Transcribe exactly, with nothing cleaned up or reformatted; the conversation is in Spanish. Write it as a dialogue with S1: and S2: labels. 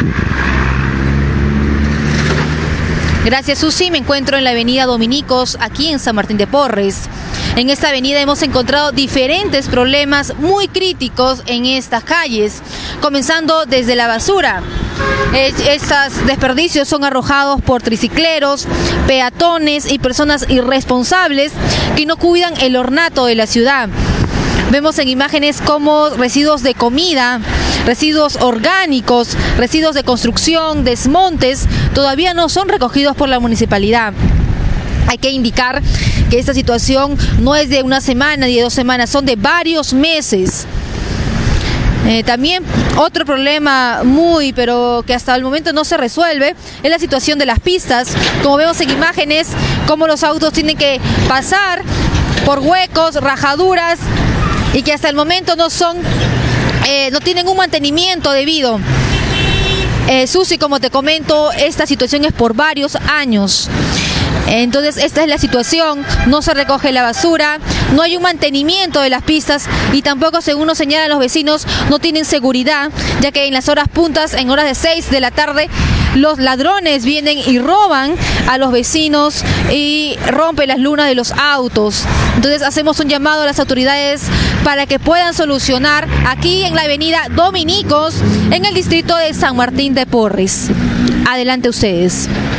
S1: Gracias, Susi. Me encuentro en la avenida Dominicos, aquí en San Martín de Porres. En esta avenida hemos encontrado diferentes problemas muy críticos en estas calles, comenzando desde la basura. Estos desperdicios son arrojados por tricicleros, peatones y personas irresponsables que no cuidan el ornato de la ciudad. Vemos en imágenes como residuos de comida, residuos orgánicos, residuos de construcción, desmontes, todavía no son recogidos por la municipalidad. Hay que indicar que esta situación no es de una semana ni de dos semanas, son de varios meses. Eh, también otro problema muy, pero que hasta el momento no se resuelve, es la situación de las pistas. Como vemos en imágenes, cómo los autos tienen que pasar por huecos, rajaduras, y que hasta el momento no son, eh, no tienen un mantenimiento debido. Eh, Susi, como te comento, esta situación es por varios años. Entonces esta es la situación, no se recoge la basura, no hay un mantenimiento de las pistas y tampoco, según nos señalan los vecinos, no tienen seguridad, ya que en las horas puntas, en horas de seis de la tarde, los ladrones vienen y roban a los vecinos y rompen las lunas de los autos. Entonces hacemos un llamado a las autoridades para que puedan solucionar aquí en la avenida Dominicos, en el distrito de San Martín de Porres. Adelante ustedes.